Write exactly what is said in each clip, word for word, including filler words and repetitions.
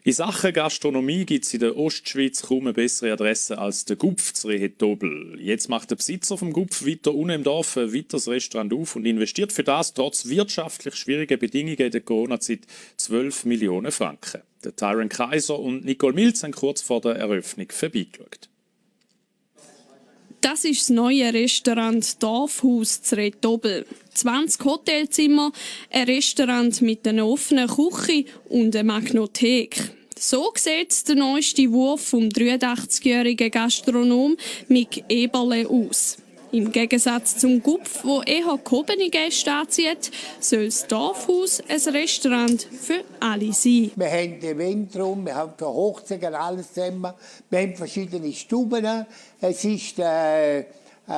In Sachen Gastronomie gibt es in der Ostschweiz kaum eine bessere Adresse als der Gupf zu Rehetobel. Jetzt macht der Besitzer vom Gupf weiter unten im Dorf ein weiteres Restaurant auf und investiert für das trotz wirtschaftlich schwieriger Bedingungen in der Corona-Zeit zwölf Millionen Franken. Der Tyron Kaiser und Nicole Milz haben kurz vor der Eröffnung vorbeigeschaut. Das ist das neue Restaurant Dorfhaus zu Rehetobel. zwanzig Hotelzimmer, ein Restaurant mit einer offenen Küche und einer Magnothek. So sieht der neueste Wurf vom dreiundachtzigjährigen Gastronom Mick Eberle aus. Im Gegensatz zum Gupf, wo eher gehobene Gäste anzieht, soll das Dorfhaus ein Restaurant für alle sein. Wir haben den Eventraum, wir haben für Hochzeiten alles zusammen. Wir haben verschiedene Stuben. Es ist äh, äh,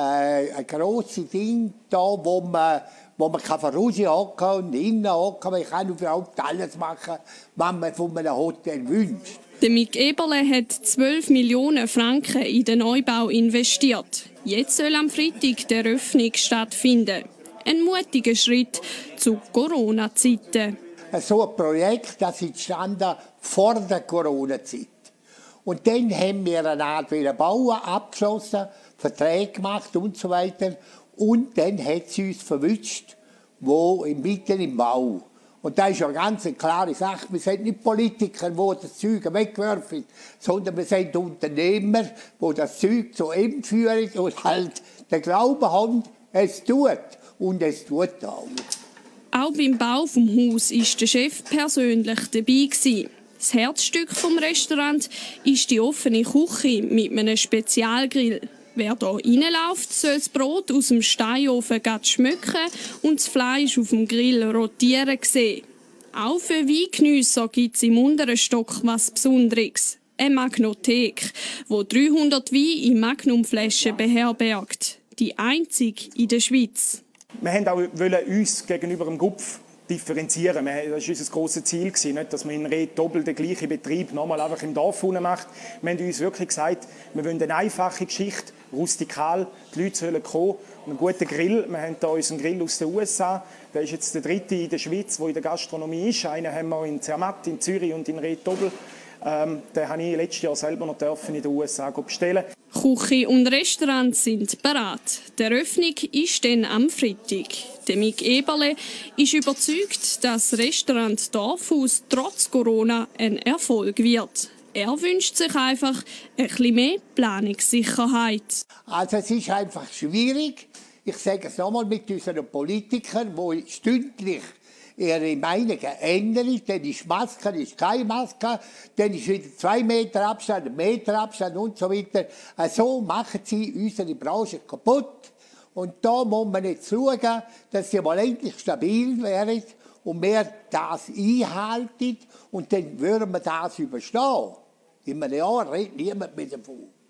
ein grosses Ding da, wo man, wo man voraus hocken und innen hocken. Man kann überhaupt alles machen, was man von einem Hotel wünscht. Der Mick Eberle hat zwölf Millionen Franken in den Neubau investiert. Jetzt soll am Freitag die Eröffnung stattfinden. Ein mutiger Schritt zu Corona-Zeiten. So ein Projekt, das entstand vor der Corona-Zeit. Und dann haben wir eine Art Bauen abgeschlossen, Verträge gemacht und so weiter. Und dann hat sie uns verwünscht, wo mitten im Bau. Und das ist ja eine ganz klare Sache. Wir sind nicht Politiker, die das Zeug wegwerfen, sondern wir sind Unternehmer, die das Zeug zu ihm führen und halt den Glauben haben, es tut. Und es tut auch. Auch beim Bau des Haus war der Chef persönlich dabei. Das Herzstück des Restaurants ist die offene Küche mit einem Spezialgrill. Wer hier reinläuft, soll das Brot aus dem Steinofen schmecken und das Fleisch auf dem Grill rotieren sehen. Auch für Weingeniesser gibt es im unteren Stock was Besonderes. Eine Magnothek, die dreihundert Weine in Magnumflaschen beherbergt. Die einzige in der Schweiz. Wir wollten auch uns gegenüber dem Gupf differenzieren. Das war unser grosses Ziel, nicht, dass man in Rehetobel den gleichen Betrieb nochmal einfach im Dorf macht. Wir haben uns wirklich gesagt, wir wollen eine einfache Geschichte, rustikal, die Leute sollen kommen. Und einen guten Grill. Wir haben hier unseren Grill aus den U S A. Der ist jetzt der dritte in der Schweiz, der in der Gastronomie ist. Einen haben wir in Zermatt, in Zürich und in Rehetobel. Ähm, den durfte ich letztes Jahr selber noch in den U S A bestellen. Küche und Restaurant sind bereit. Die Eröffnung ist dann am Freitag. Der Mick Eberle ist überzeugt, dass das Restaurant Dorfhaus trotz Corona ein Erfolg wird. Er wünscht sich einfach ein bisschen mehr Planungssicherheit. Also es ist einfach schwierig. Ich sage es nochmal mit unseren Politikern, die stündlich ihre Meinungen ändern. Dann ist Maske, dann ist keine Maske, dann ist wieder zwei Meter Abstand, ein Meter Abstand und so weiter. So machen sie unsere Branche kaputt. Und da muss man jetzt schauen, dass sie mal endlich stabil werden und wir das einhalten und dann würden wir das überstehen. In einem Jahr redet niemand mehr davon.